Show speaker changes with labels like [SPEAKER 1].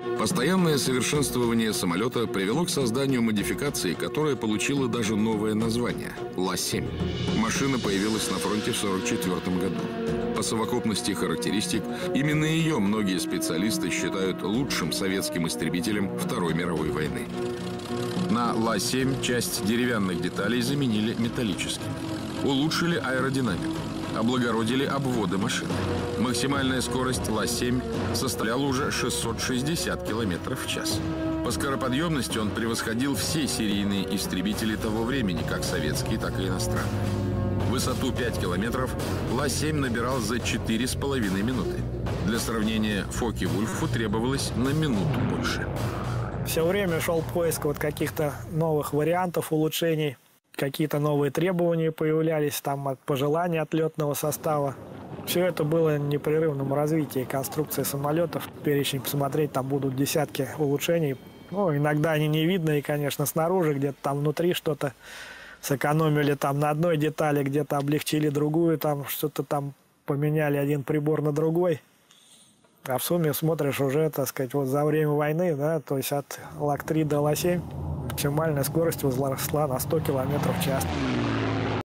[SPEAKER 1] Постоянное совершенствование самолета привело к созданию модификации, которая получила даже новое название – Ла-7. Машина появилась на фронте в 1944 году. По совокупности характеристик, именно ее многие специалисты считают лучшим советским истребителем Второй мировой войны. На Ла-7 часть деревянных деталей заменили металлическими. Улучшили аэродинамику, облагородили обводы машины. Максимальная скорость Ла-7 составляла уже 660 км в час. По скороподъемности он превосходил все серийные истребители того времени, как советские, так и иностранные. Высоту 5 километров Ла-7 набирал за 4,5 минуты. Для сравнения, Фокке-Вульфу требовалось на минуту больше.
[SPEAKER 2] Все время шел поиск вот каких-то новых вариантов, улучшений. Какие-то новые требования появлялись там от пожеланий от летного состава. Все это было в непрерывном развитии конструкции самолетов. Перечень посмотреть, там будут десятки улучшений. Ну, иногда они не видны, и, конечно, снаружи, где-то там внутри что-то сэкономили там на одной детали, где-то облегчили другую, там что-то там поменяли один прибор на другой. А в сумме смотришь уже, так сказать, вот за время войны, да, то есть от Ла-3 до Ла-7 максимальная скорость возросла на 100 км в час.